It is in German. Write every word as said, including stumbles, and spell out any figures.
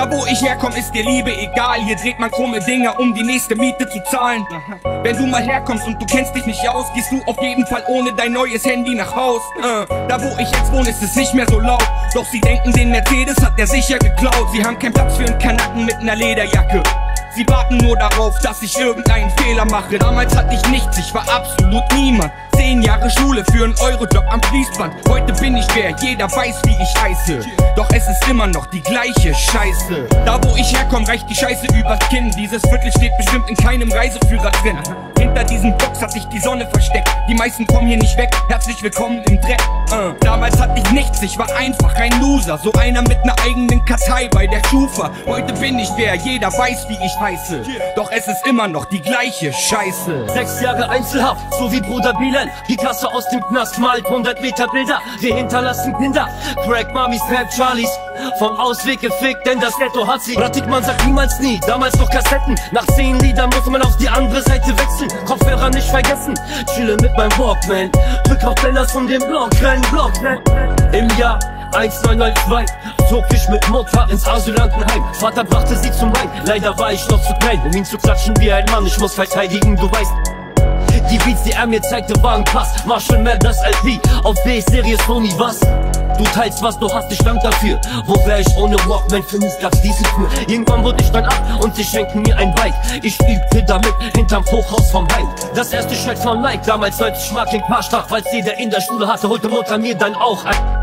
Da wo ich herkomme ist dir Liebe egal. Hier dreht man krumme Dinger, um die nächste Miete zu zahlen. Wenn du mal herkommst und du kennst dich nicht aus, gehst du auf jeden Fall ohne dein neues Handy nach Haus. äh, Da wo ich jetzt wohne ist es nicht mehr so laut. Doch sie denken, den Mercedes hat der sicher geklaut. Sie haben keinen Platz für einen Kanaken mit ner Lederjacke. Sie warten nur darauf, dass ich irgendeinen Fehler mache. Damals hatte ich nichts, ich war absolut niemand. Zehn Jahre Schule für einen Eurojob am Fließband. Heute bin ich wer, jeder weiß wie ich heiße. Doch es ist immer noch die gleiche Scheiße. Da wo ich herkomme reicht die Scheiße übers Kinn. Dieses Viertel steht bestimmt in keinem Reiseführer drin. Hinter diesem Box hat sich die Sonne versteckt. Die meisten kommen hier nicht weg, herzlich willkommen im Dreck. uh. Damals hatte ich nichts, ich war einfach ein Loser. So einer mit ner eigenen Kartei bei der Schufa. Heute bin ich wer, jeder weiß wie ich heiße. Doch es ist immer noch die gleiche Scheiße. Sechs Jahre Einzelhaft, so wie Bruder Bilal. Die Klasse aus dem Knast malt hundert Meter Bilder. Wir hinterlassen Kinder, Crack Mamis, Rap Charlies. Vom Ausweg gefickt, denn das Ghetto hat sie. Ratik, man sagt niemals nie, damals noch Kassetten. Nach zehn Liedern muss man auf die andere Seite wechseln. Kopfhörer nicht vergessen, chille mit meinem Walkman. Drück auf Bänders von dem Block, renn, Block, renn. Im Jahr neunzehnhundertneunundneunzig zog ich mit Mutter ins Asylantenheim. Vater brachte sie zum Wein, leider war ich noch zu klein, um ihn zu klatschen wie ein Mann. Ich muss verteidigen, du weißt. Die Beats, die er mir zeigte, waren krass. Marshall Mathers L P auf B-Serie Sony, was? Du teilst was, du hast dich lang dafür. Wo wär ich ohne Walkman, für mich gab's diesen für. Irgendwann wurde ich dann ab und sie schenkten mir ein Bike. Ich übte damit hinterm Hochhaus vom Heim. Das erste Schreck von Nike, damals neunzig Mark in Parstach. Falls jeder in der Schule hatte, holte Mutter mir dann auch ein.